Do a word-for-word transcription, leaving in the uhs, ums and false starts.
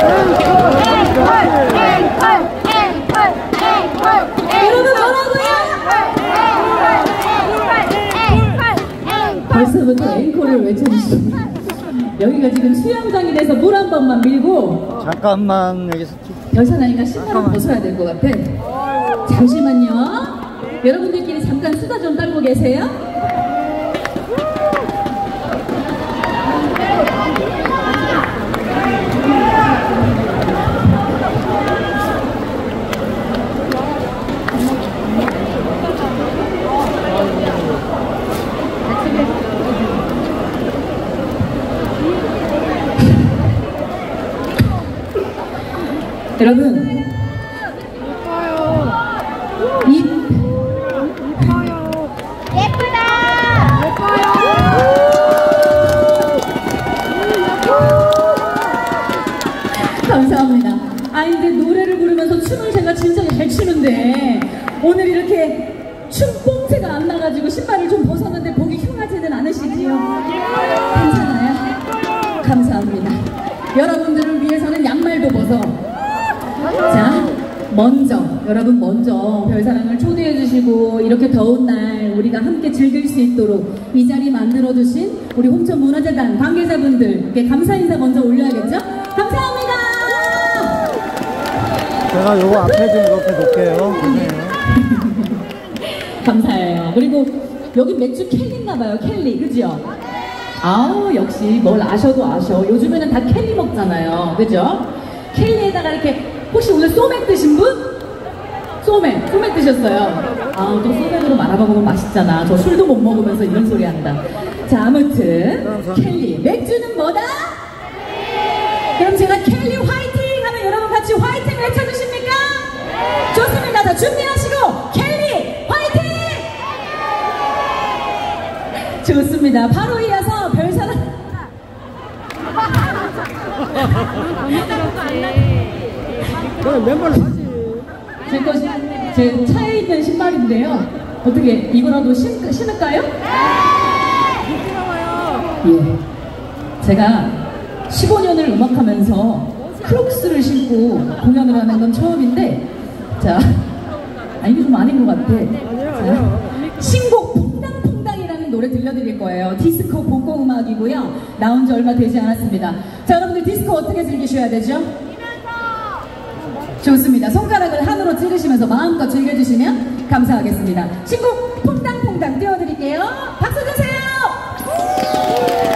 벌써부터 앵콜을 외쳐주시고 여기가 지금 수영장이 돼서 물 한 번만 밀고 잠깐만 여기서 별사나이가 신발을 벗어야 될 것 같아. 잠시만요. 여러분들끼리 잠깐 수다 좀 떨고 계세요. 여러분, 이 예뻐요. 예쁘다. 예뻐요. 감사합니다. 아, 근데 노래를 부르면서 춤을 제가 진짜 잘 추는데 오늘 이렇게 춤 뽕새가 안 나가지고 신발을 좀 벗었는데 보기 흉하지는 않으시지요? 괜찮아요? 감사합니다. 여러분들을 위해서는 양말도 벗어. 자, 먼저 여러분 먼저 별사랑을 초대해 주시고 이렇게 더운 날 우리가 함께 즐길 수 있도록 이 자리 만들어 주신 우리 홍천문화재단 관계자분들께 감사 인사 먼저 올려야겠죠? 감사합니다. 제가 요거 앞에 좀 이렇게 놓을게요. 감사해요. 그리고 여기 맥주 켈리인가봐요. 켈리, 그죠? 아우, 역시 뭘 아셔도 아셔. 요즘에는 다 켈리 먹잖아요, 그죠? 켈리에다가 이렇게 혹시 오늘 소맥 드신 분? 소맥, 소맥 드셨어요? 아, 또 소맥으로 말아먹으면 맛있잖아. 저 술도 못 먹으면서 이런 소리 한다. 자, 아무튼 켈리, 맥주는 뭐다? 그럼 제가 켈리 화이팅 하면 여러분 같이 화이팅 외쳐주십니까? 좋습니다. 자, 준비하시고 켈리 화이팅! 좋습니다. 바로 이어서 별사랑 그래, 맨발로 하지. 제 거, 제 차에 있는 신발인데요. 어떻게 이거라도 신, 신을까요? 예. 제가 십오 년을 음악하면서 크록스를 신고 공연을 하는 건 처음인데, 자, 아, 이게 좀 아닌 것 같아. 자, 신곡 퐁당퐁당이라는 노래 들려드릴 거예요. 디스코 복고 음악이고요. 나온 지 얼마 되지 않았습니다. 자, 여러분들 디스코 어떻게 즐기셔야 되죠? 좋습니다. 손가락을 하늘로 찌르시면서 마음껏 즐겨주시면 감사하겠습니다. 신곡 퐁당퐁당 띄워드릴게요. 박수 주세요.